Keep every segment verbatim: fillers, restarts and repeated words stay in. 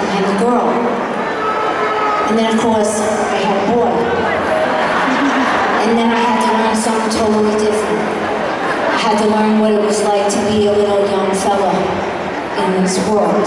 and the girl. And then, of course, I had a boy. And then I had to learn something totally different. I had to learn what it was like to be a little young fella in this world.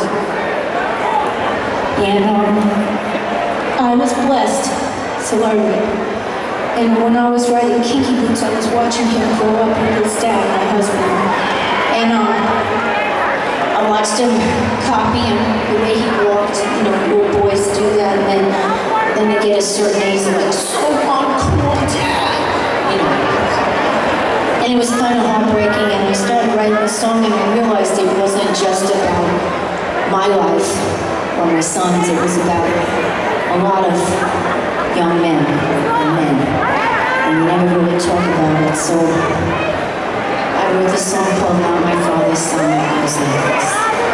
And um, I was blessed to learn it. And when I was writing Kinky Boots, I was watching him grow up with his dad, my husband. And um, I watched him copy him, the way he walked. You know, little boys do that, and then, then they get a certain age, and they're like, so uncool, Dad! You know. And it was kind of heartbreaking, and I started writing the song, and I realized it wasn't just about my life or my sons. It was about a lot of young men and men. And we never really talk about it, so I wrote this song called Not My Father's Son. It was like this.